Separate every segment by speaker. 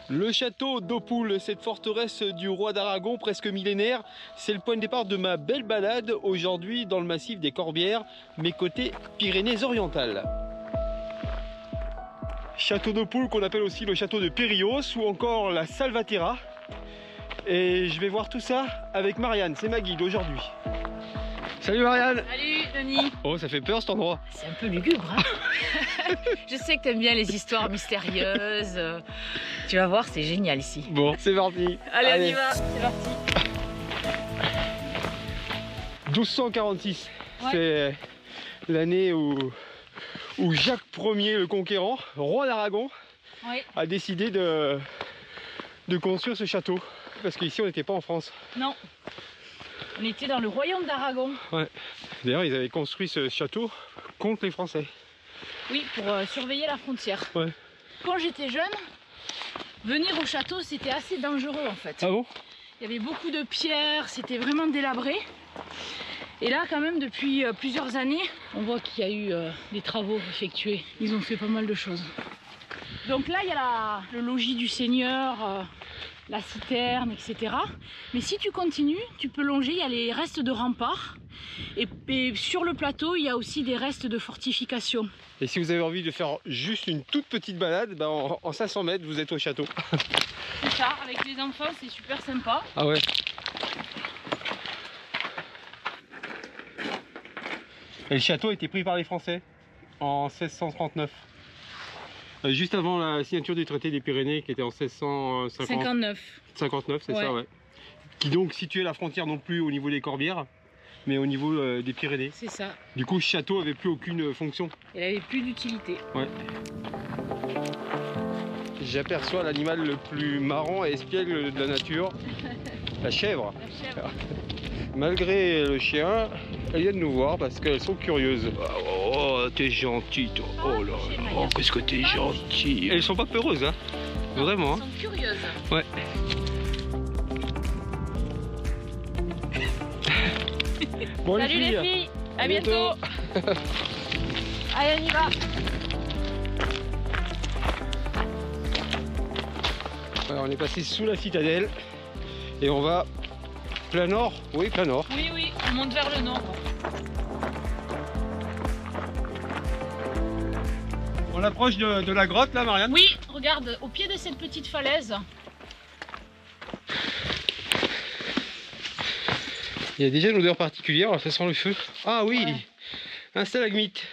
Speaker 1: Le château d'Oppoul, cette forteresse du roi d'Aragon presque millénaire, c'est le point de départ de ma belle balade aujourd'hui dans le massif des Corbières, mes côtés Pyrénées-Orientales. Château d'Oppoul qu'on appelle aussi le château de Périos ou encore la Salvatierra. Et je vais voir tout ça avec Marianne, c'est ma guide aujourd'hui. Salut Marianne!
Speaker 2: Salut Denis!
Speaker 1: Oh, ça fait peur cet endroit!
Speaker 2: C'est un peu lugubre, hein. Je sais que t'aimes bien les histoires mystérieuses. Tu vas voir, c'est génial ici.
Speaker 1: Bon, c'est parti!
Speaker 2: Allez, on y va, c'est parti!
Speaker 1: 1246,
Speaker 2: ouais.
Speaker 1: C'est l'année où Jacques Ier le Conquérant, roi d'Aragon,
Speaker 2: ouais.
Speaker 1: a décidé de construire ce château. Parce qu'ici on n'était pas en France.
Speaker 2: Non. On était dans le royaume d'Aragon.
Speaker 1: Ouais. D'ailleurs, ils avaient construit ce château contre les Français.
Speaker 2: Oui, pour surveiller la frontière.
Speaker 1: Ouais.
Speaker 2: Quand j'étais jeune, venir au château, c'était assez dangereux en fait.
Speaker 1: Ah bon?
Speaker 2: Il y avait beaucoup de pierres, c'était vraiment délabré. Et là, quand même, depuis plusieurs années, on voit qu'il y a eu des travaux effectués. Ils ont fait pas mal de choses. Donc là, il y a le logis du seigneur, la citerne, etc. Mais si tu continues, tu peux longer, il y a les restes de remparts. Et sur le plateau, il y a aussi des restes de fortification.
Speaker 1: Et si vous avez envie de faire juste une toute petite balade, bah en 500 mètres, vous êtes au château.
Speaker 2: C'est ça, avec les enfants, c'est super sympa.
Speaker 1: Ah ouais. Et le château a été pris par les Français en 1639. Juste avant la signature du traité des Pyrénées qui était en 1659. 59, c'est ça, ouais. Qui donc situait la frontière non plus au niveau des Corbières, mais au niveau des Pyrénées.
Speaker 2: C'est ça.
Speaker 1: Du coup, ce château avait plus aucune fonction.
Speaker 2: Il avait plus d'utilité.
Speaker 1: Ouais. J'aperçois l'animal le plus marrant et espiègle de la nature, la chèvre.
Speaker 2: La chèvre.
Speaker 1: Malgré le chien, elles viennent nous voir parce qu'elles sont curieuses. Oh, t'es gentil toi. Oh là là, oh, qu'est-ce que t'es gentil. Elles sont pas peureuses, hein. Vraiment.
Speaker 2: Elles sont curieuses.
Speaker 1: Ouais. Bon,
Speaker 2: salut les filles, à bientôt. Allez, on y va.
Speaker 1: Alors, on est passé sous la citadelle et on va plein nord. Oui, plein nord.
Speaker 2: Oui, oui, on monte vers le nord.
Speaker 1: On approche de la grotte là, Marianne?
Speaker 2: Oui, regarde, au pied de cette petite falaise.
Speaker 1: Il y a déjà une odeur particulière, ça sent le feu. Ah oui, ouais. Un stalagmite.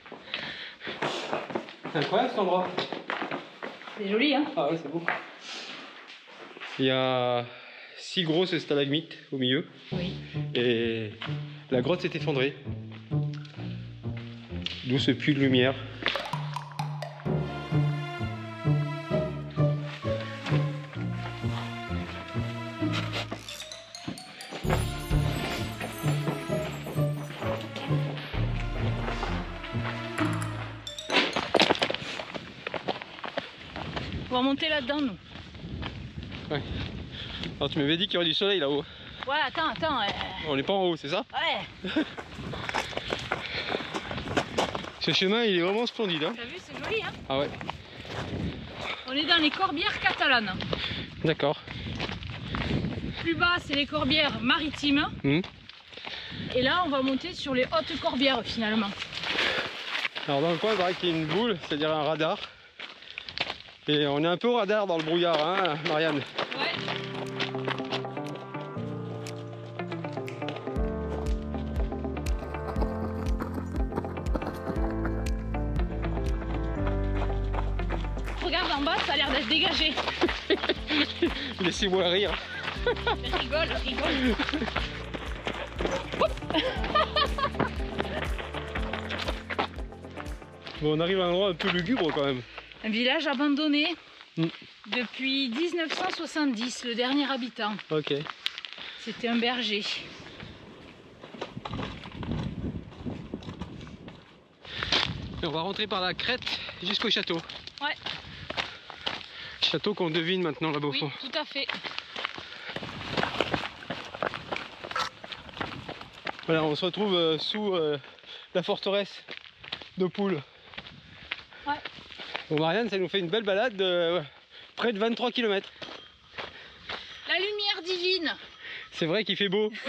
Speaker 1: C'est incroyable cet endroit.
Speaker 2: C'est joli, hein?
Speaker 1: Ah ouais, c'est beau. Il y a 6 grosses stalagmites au milieu.
Speaker 2: Oui.
Speaker 1: Et la grotte s'est effondrée. D'où ce puits de lumière.
Speaker 2: On va monter là-dedans, nous.
Speaker 1: Ouais. Alors tu m'avais dit qu'il y aurait du soleil là-haut.
Speaker 2: Ouais, attends.
Speaker 1: On n'est pas en haut, c'est ça?
Speaker 2: Ouais.
Speaker 1: Ce chemin, il est vraiment splendide. Hein.
Speaker 2: T'as vu, c'est joli, hein?
Speaker 1: Ah ouais.
Speaker 2: On est dans les Corbières catalanes.
Speaker 1: D'accord.
Speaker 2: Plus bas, c'est les Corbières maritimes.
Speaker 1: Mmh.
Speaker 2: Et là, on va monter sur les hautes Corbières, finalement.
Speaker 1: Alors dans le coin, il paraît qu'il y a une boule, c'est-à-dire un radar. Et on est un peu au radar dans le brouillard, hein, Marianne?
Speaker 2: Ouais. Regarde en bas, ça a l'air d'être dégagé.
Speaker 1: Laissez-moi rire.
Speaker 2: Rigole.
Speaker 1: Bon, on arrive à un endroit un peu lugubre quand même.
Speaker 2: Un village abandonné depuis 1970, le dernier habitant.
Speaker 1: Ok.
Speaker 2: C'était un berger.
Speaker 1: Et on va rentrer par la crête jusqu'au château.
Speaker 2: Ouais.
Speaker 1: Château qu'on devine maintenant là-bas au fond.
Speaker 2: Oui, tout à fait.
Speaker 1: Voilà, on se retrouve sous la forteresse d'Oppoul.
Speaker 2: Ouais.
Speaker 1: Bon, Marianne, ça nous fait une belle balade Près de 23 km.
Speaker 2: La lumière divine.
Speaker 1: C'est vrai qu'il fait beau.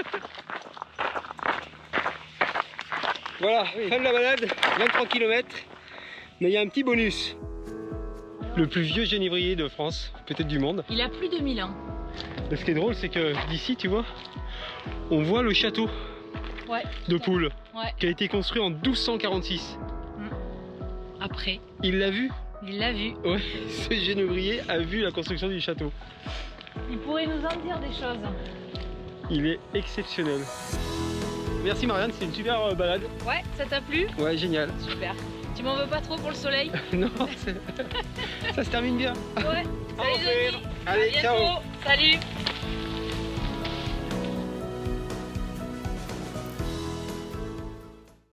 Speaker 1: Voilà, fin de la balade, 23 km. Mais il y a un petit bonus. Le plus vieux genévrier de France, peut-être du monde.
Speaker 2: Il a plus de 1000 ans.
Speaker 1: Et ce qui est drôle, c'est que d'ici, tu vois, on voit le château de Poule, qui a été construit en 1246.
Speaker 2: Après.
Speaker 1: Il l'a vu?
Speaker 2: Il l'a vu.
Speaker 1: Ouais, ce genévrier a vu la construction du château.
Speaker 2: Il pourrait nous en dire des choses.
Speaker 1: Il est exceptionnel. Merci Marianne, c'était une super balade.
Speaker 2: Ouais, ça t'a plu?
Speaker 1: Ouais, génial.
Speaker 2: Super. Tu m'en veux pas trop pour le soleil?
Speaker 1: Non, ça se termine bien.
Speaker 2: Ouais. Salut.
Speaker 1: Allez, ciao.
Speaker 2: Salut.